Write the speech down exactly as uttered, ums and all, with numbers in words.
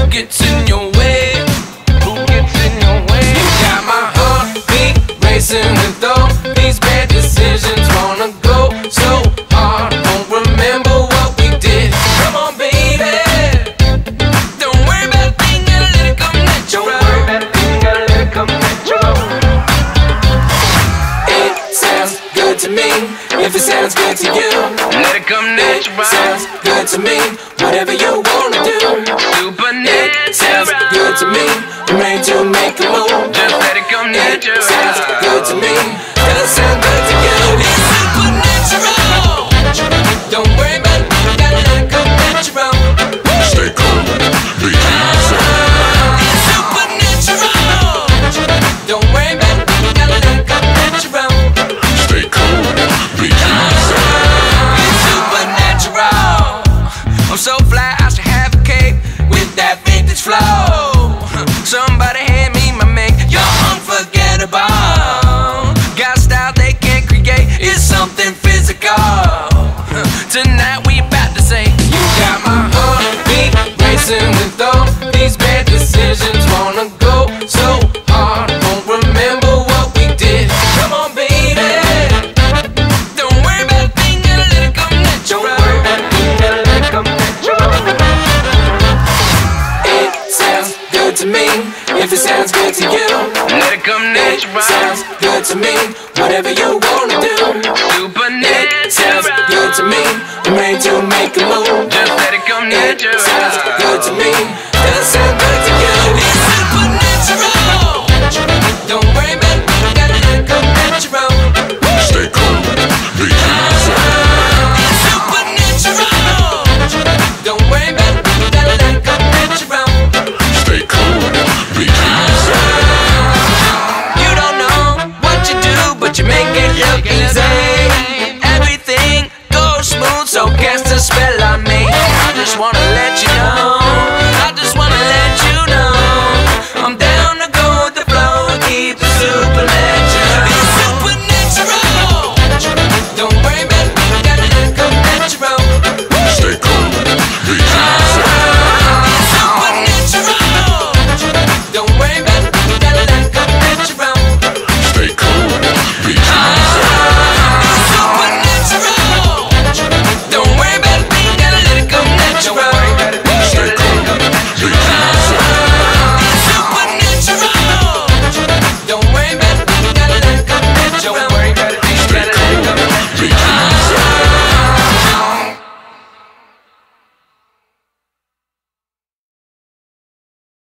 gets in your way? Who gets in your way? You got my heartbeat racing with all these bad decisions. Wanna go so hard, won't remember what we did. Come on, baby. Don't worry about a thing, gotta let it come natural. Don't worry about a thing, gotta let it come natural. It sounds good to me, if it sounds good to you. Let it come natural. It sounds good to me, whatever you wanna do. Supernatural. It sounds good to me, I'm ready to make a move. Just let it come natural. It sounds good to me, does it sound good to you? It's supernatural. Don't worry about it, gotta let it come natural. Stay cool, be easy. It's supernatural. Don't worry about it, gotta let it come natural. Stay cool, be easy. It's supernatural. I'm so fly, I should have a cape with that vintage flow. Somebody hand me my make, you're unforgettable. Got style they can't create, it's something physical. Tonight we about to say, you got my heartbeat racing with all these bad decisions. Wanna go so hard, won't remember what we did. Come on, baby. Don't worry about a thing, gotta let it come natural. Don't worry about a thing, gotta let it come natural. It sounds good to me, if it sounds good to you. Let it come natural. It sounds good to me, whatever you wanna do. Supernatural. It sounds good to me, I'm ready to make a move. Just let it come natural. It sounds